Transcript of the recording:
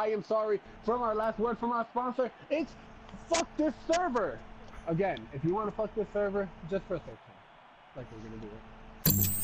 I am sorry from our last word from our sponsor. It's fuck this server. Again, if you want to fuck this server, just for a 6 time. Like we're gonna do it.